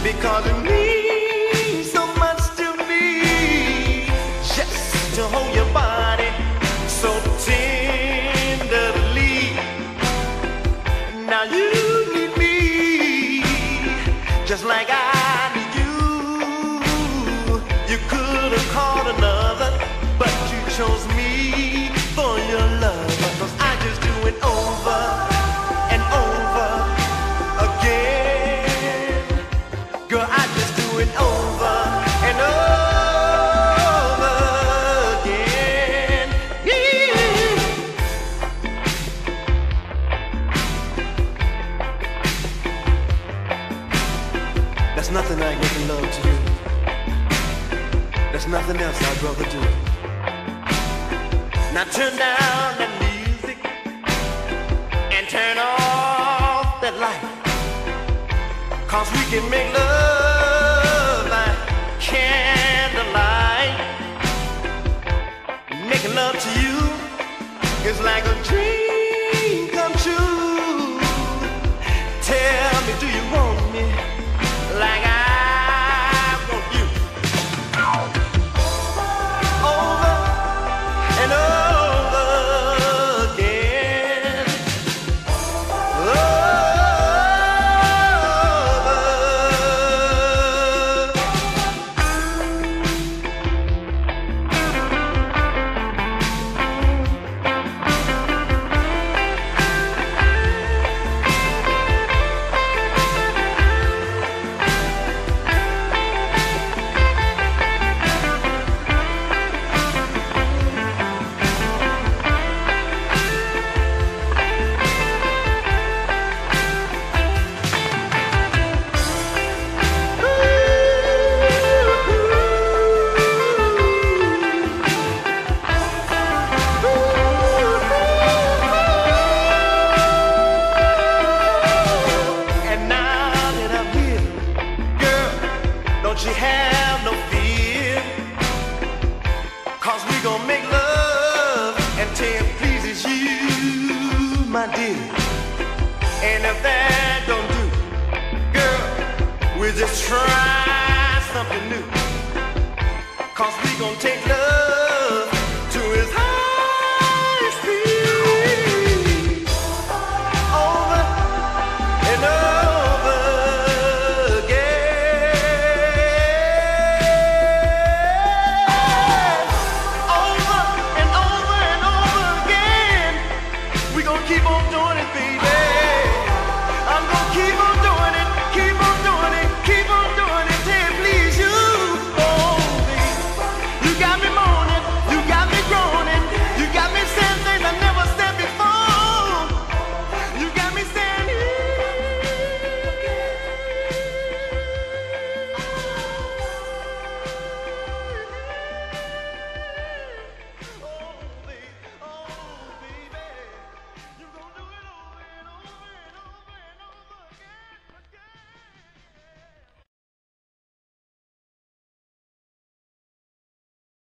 because it means so much to me just to hold your body so tenderly. Now you need me just like I need you. You could have called another, but you chose me for your love. 'Cause I just do it over and over again. Girl, I just do it over and over again. Yeah. There's nothing like making love to you. There's nothing else I'd rather do. Now turn down that music and turn off that light, 'cause we can make love like candlelight. Making love to you is like a dream come true. Tell me, do you want me like I want you? Over and over again. Over. Don't you have no fear, 'cause we gon' make love until it pleases you, my dear. And if that don't do, girl, we'll just try something new, 'cause we gon' take love